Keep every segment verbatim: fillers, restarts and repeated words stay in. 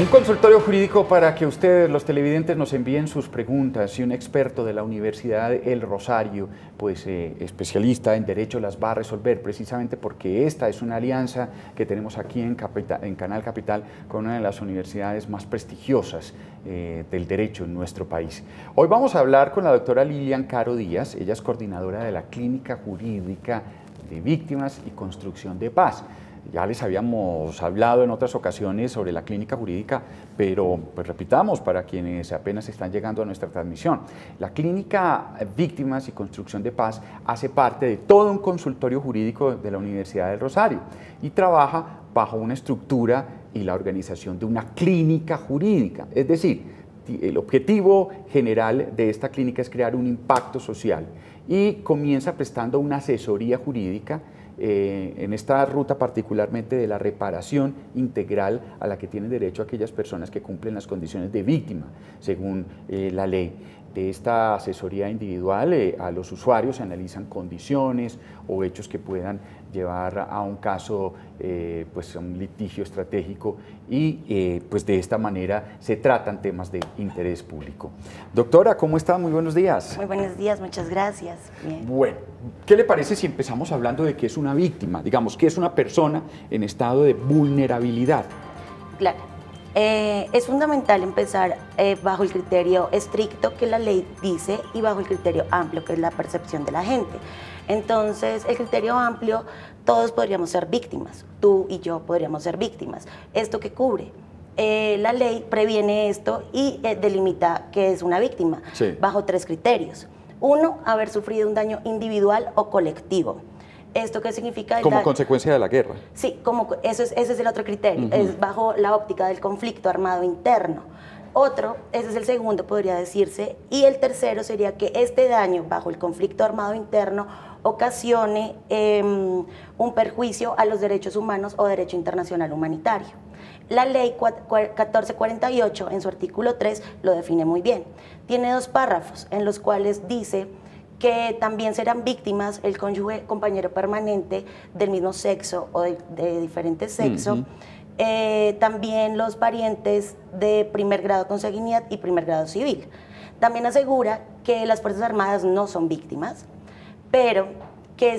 consultorio jurídico para que ustedes, los televidentes, nos envíen sus preguntas y un experto de la Universidad El Rosario, pues eh, especialista en Derecho, las va a resolver, precisamente porque esta es una alianza que tenemos aquí en, Capital, en Canal Capital con una de las universidades más prestigiosas eh, del derecho en nuestro país. Hoy vamos a hablar con la doctora Lilian Caro Díaz, ella es coordinadora de la Clínica Jurídica de Víctimas y Construcción de Paz. Ya les habíamos hablado en otras ocasiones sobre la clínica jurídica, pero pues repitamos para quienes apenas están llegando a nuestra transmisión. La Clínica Víctimas y Construcción de Paz hace parte de todo un consultorio jurídico de la Universidad del Rosario y trabaja bajo una estructura y la organización de una clínica jurídica. Es decir, el objetivo general de esta clínica es crear un impacto social y comienza prestando una asesoría jurídica Eh, en esta ruta particularmente de la reparación integral a la que tienen derecho aquellas personas que cumplen las condiciones de víctima, según eh, la ley. De esta asesoría individual eh, a los usuarios se analizan condiciones o hechos que puedan llevar a un caso, eh, pues a un litigio estratégico y eh, pues de esta manera se tratan temas de interés público. Doctora, ¿cómo está? Muy buenos días. Muy buenos días, muchas gracias. Bien. Bueno, ¿qué le parece si empezamos hablando de qué es una víctima? Digamos, ¿qué es una persona en estado de vulnerabilidad? Claro. Eh, es fundamental empezar eh, bajo el criterio estricto que la ley dice y bajo el criterio amplio que es la percepción de la gente. Entonces, el criterio amplio, todos podríamos ser víctimas, tú y yo podríamos ser víctimas. ¿Esto qué cubre? Eh, la ley previene esto y eh, delimita qué es una víctima, sí, bajo tres criterios. Uno, haber sufrido un daño individual o colectivo. ¿Esto qué significa? Como consecuencia de la guerra. Sí, como, eso es, ese es el otro criterio, uh-huh. Es bajo la óptica del conflicto armado interno. Otro, ese es el segundo, podría decirse, y el tercero sería que este daño bajo el conflicto armado interno ocasione eh, un perjuicio a los derechos humanos o derecho internacional humanitario. La ley catorce cuarenta y ocho, en su artículo tres, lo define muy bien. Tiene dos párrafos en los cuales dice que también serán víctimas el cónyuge, compañero permanente del mismo sexo o de, de diferente sexo, uh-huh. eh, también los parientes de primer grado consanguinidad y primer grado civil. También asegura que las Fuerzas Armadas no son víctimas, pero que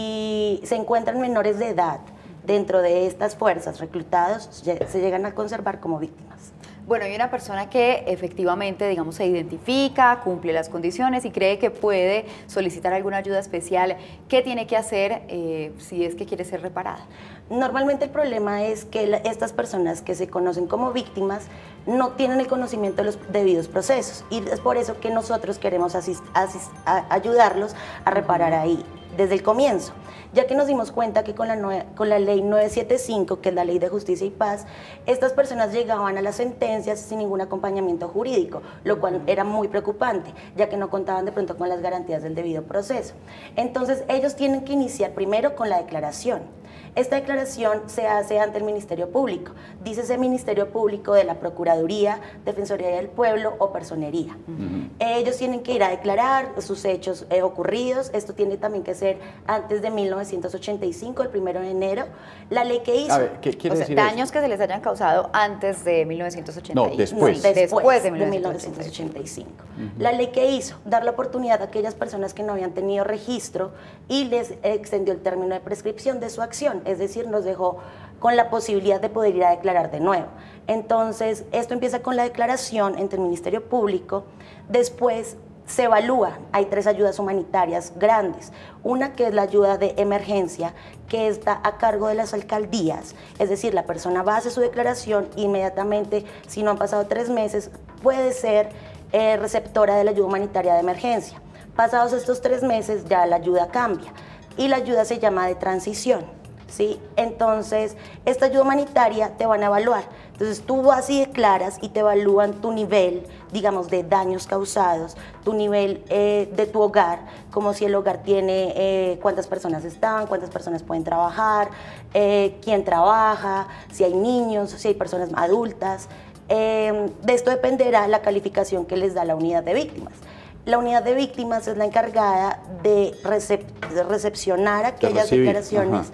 si se encuentran menores de edad dentro de estas fuerzas reclutados, se llegan a conservar como víctimas. Bueno, hay una persona que efectivamente, digamos, se identifica, cumple las condiciones y cree que puede solicitar alguna ayuda especial. ¿Qué tiene que hacer eh, si es que quiere ser reparada? Normalmente el problema es que la, estas personas que se conocen como víctimas no tienen el conocimiento de los debidos procesos y es por eso que nosotros queremos asist, asist, a, ayudarlos a reparar ahí desde el comienzo, ya que nos dimos cuenta que con la, nueve, con la ley novecientos setenta y cinco, que es la ley de justicia y paz, estas personas llegaban a las sentencias sin ningún acompañamiento jurídico, lo cual era muy preocupante, ya que no contaban de pronto con las garantías del debido proceso. Entonces ellos tienen que iniciar primero con la declaración. Esta declaración se hace ante el Ministerio Público, dice ese Ministerio Público de la Procuraduría, Defensoría del Pueblo o Personería. Uh-huh. Ellos tienen que ir a declarar sus hechos eh, ocurridos, esto tiene también que ser antes de mil novecientos ochenta y cinco, el primero de enero. La ley que hizo... A ver, ¿qué quiere o sea, decir daños eso? que se les hayan causado antes de mil novecientos ochenta y cinco. No, después. No, después, después de mil novecientos ochenta y cinco. Uh-huh. La ley que hizo, dar la oportunidad a aquellas personas que no habían tenido registro y les extendió el término de prescripción de su acción, es decir, nos dejó con la posibilidad de poder ir a declarar de nuevo. Entonces, esto empieza con la declaración ante el Ministerio Público, después se evalúa, hay tres ayudas humanitarias grandes, una que es la ayuda de emergencia, que está a cargo de las alcaldías, es decir, la persona va a hacer su declaración, inmediatamente, si no han pasado tres meses, puede ser eh, receptora de la ayuda humanitaria de emergencia. Pasados estos tres meses, ya la ayuda cambia, y la ayuda se llama de transición. ¿Sí? Entonces, esta ayuda humanitaria te van a evaluar. Entonces, tú vas y declaras y te evalúan tu nivel, digamos, de daños causados, tu nivel eh, de tu hogar, como si el hogar tiene eh, cuántas personas están, cuántas personas pueden trabajar, eh, quién trabaja, si hay niños, si hay personas adultas. Eh, de esto dependerá la calificación que les da la unidad de víctimas. La unidad de víctimas es la encargada de, recep de recepcionar aquellas de declaraciones. Ajá.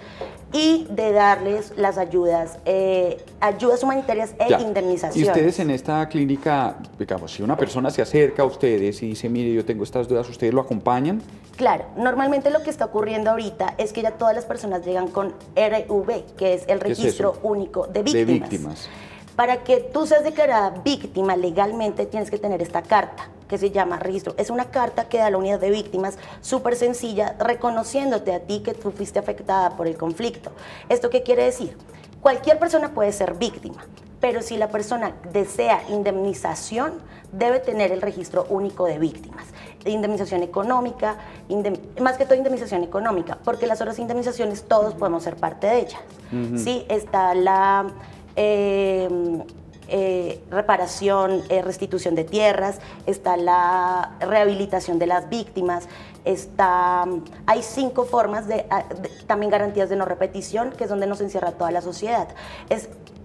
y de darles las ayudas, eh, ayudas humanitarias e ya. indemnizaciones. Y ustedes en esta clínica, digamos, si una persona se acerca a ustedes y dice, mire, yo tengo estas dudas, ¿ustedes lo acompañan? Claro, normalmente lo que está ocurriendo ahorita es que ya todas las personas llegan con R V, que es el Registro es Único de Víctimas. De víctimas. Para que tú seas declarada víctima legalmente tienes que tener esta carta que se llama registro. Es una carta que da la unidad de víctimas, súper sencilla, reconociéndote a ti que tú fuiste afectada por el conflicto. ¿Esto qué quiere decir? Cualquier persona puede ser víctima, pero si la persona desea indemnización, debe tener el registro único de víctimas. Indemnización económica, indem más que todo indemnización económica, porque las otras indemnizaciones todos podemos ser parte de ellas. Uh-huh. Sí, está la eh, eh, reparación, eh, restitución de tierras, está la rehabilitación de las víctimas, está, hay cinco formas de, de también garantías de no repetición, que es donde nos encierra toda la sociedad. Es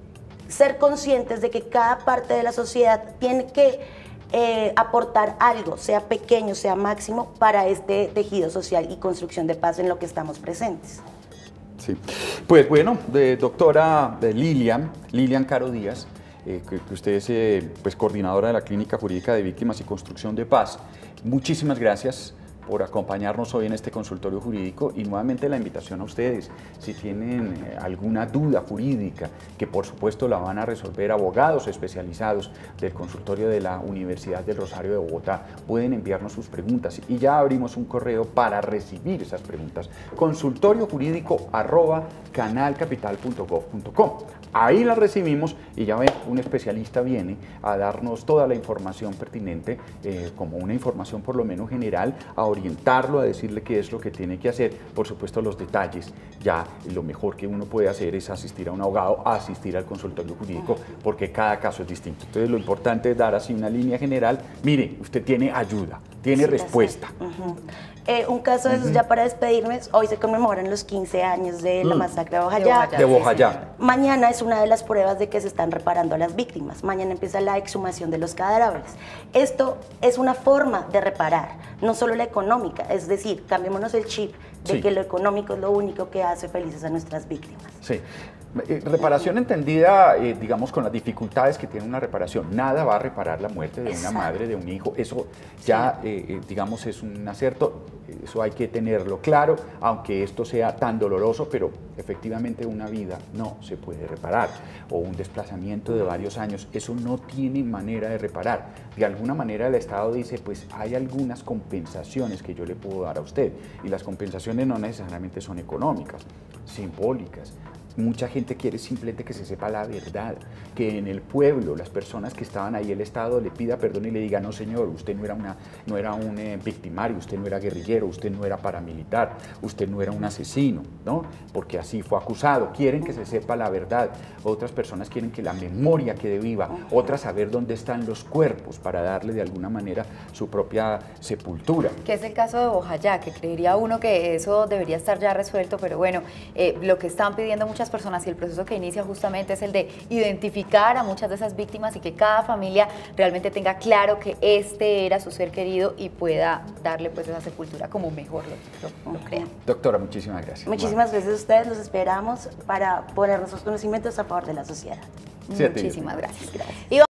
ser conscientes de que cada parte de la sociedad tiene que eh, aportar algo, sea pequeño, sea máximo, para este tejido social y construcción de paz en lo que estamos presentes. Sí, pues bueno, de, doctora de Lilian, Lilian Caro Díaz, eh, que, que usted es eh, pues, coordinadora de la Clínica Jurídica de Víctimas y Construcción de Paz, muchísimas gracias por acompañarnos hoy en este consultorio jurídico y nuevamente la invitación a ustedes, si tienen alguna duda jurídica, que por supuesto la van a resolver abogados especializados del consultorio de la Universidad del Rosario de Bogotá, pueden enviarnos sus preguntas y ya abrimos un correo para recibir esas preguntas, consultorio jurídico arroba canalcapital punto gov punto com. Ahí la recibimos y ya ven, un especialista viene a darnos toda la información pertinente, eh, como una información por lo menos general, a orientarlo, a decirle qué es lo que tiene que hacer. Por supuesto, los detalles, ya lo mejor que uno puede hacer es asistir a un abogado, a asistir al consultorio jurídico, porque cada caso es distinto. Entonces, lo importante es dar así una línea general. Mire, usted tiene ayuda, tiene sí, respuesta. Uh-huh. Eh, un caso de esos, uh-huh. ya para despedirme, hoy se conmemoran los quince años de la masacre de Bojayá. De Bojayá. Mañana es una de las pruebas de que se están reparando a las víctimas. Mañana empieza la exhumación de los cadáveres. Esto es una forma de reparar, no solo la económica, es decir, cambiémonos el chip de sí. que lo económico es lo único que hace felices a nuestras víctimas. Sí. Reparación entendida, eh, digamos, con las dificultades que tiene una reparación. Nada va a reparar la muerte de Exacto. una madre, de un hijo. Eso ya, sí. eh, digamos, es un acierto. Eso hay que tenerlo claro, aunque esto sea tan doloroso, pero efectivamente una vida no se puede reparar. O un desplazamiento de varios años, eso no tiene manera de reparar. De alguna manera el Estado dice, pues hay algunas compensaciones que yo le puedo dar a usted. Y las compensaciones no necesariamente son económicas, simbólicas. Mucha gente quiere simplemente que se sepa la verdad, que en el pueblo, las personas que estaban ahí, el Estado le pida perdón y le diga, no señor, usted no era, una, no era un eh, victimario, usted no era guerrillero, usted no era paramilitar, usted no era un asesino, ¿no? Porque así fue acusado. Quieren que se sepa la verdad. Otras personas quieren que la memoria quede viva, otras saber dónde están los cuerpos para darle de alguna manera su propia sepultura. Que es el caso de Bojayá, que creería uno que eso debería estar ya resuelto, pero bueno, eh, lo que están pidiendo muchas personas y el proceso que inicia justamente es el de identificar a muchas de esas víctimas y que cada familia realmente tenga claro que este era su ser querido y pueda darle pues esa sepultura como mejor lo, lo, lo crea. Doctora, muchísimas gracias. Muchísimas gracias a ustedes, los esperamos para poner nuestros conocimientos a favor de la sociedad. Muchísimas gracias. gracias. Y